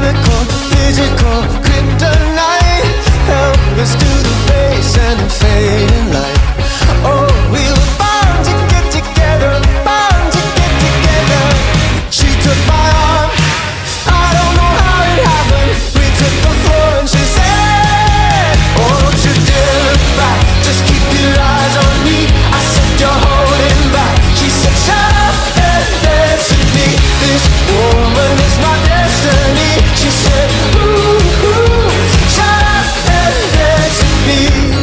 chemical, physical, kryptonite. Help us to the base and the fading light. Oh, we were bound to get together, bound to get together. She took my arm, I don't know how it happened. We took the floor and she said, oh, don't you dare look back, just keep your eyes on me. I said, you're holding back. She said, shut up and dance with me. This woman is my destiny. She said, ooh, ooh, shut up and dance with me.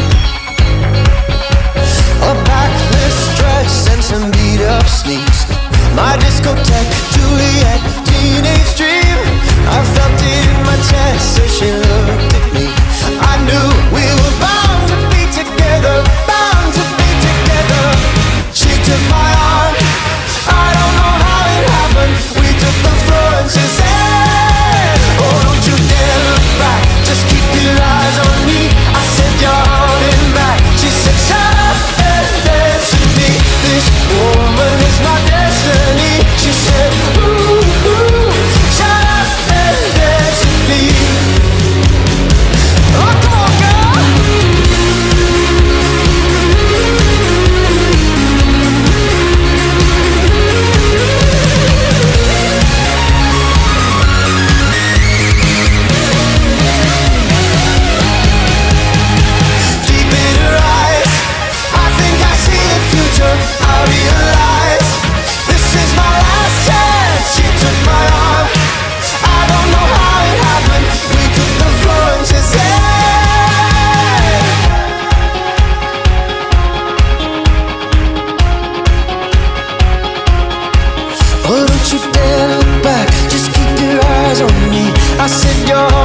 A backless dress and some beat up sneaks. My discotheque, Juliet, teenage dream. I felt it in my chest as she looked at me. I knew we were bound to be together, bound to be together. She took my arm, I don't know how it happened. We took the floor and she said, oh, don't you dare look back, just keep your eyes on me. I said, you're holding back. She said, shut up and dance with me. This woman is my destiny. She said, ooh, ooh, shut up and dance with me. Oh, come on, girl. Deep in her eyes, I think I see the future. I realize this is my last chance. She took my arm, I don't know how it happened. We took the floor and she said, oh, don't you dare look back, just keep your eyes on me. I said, you're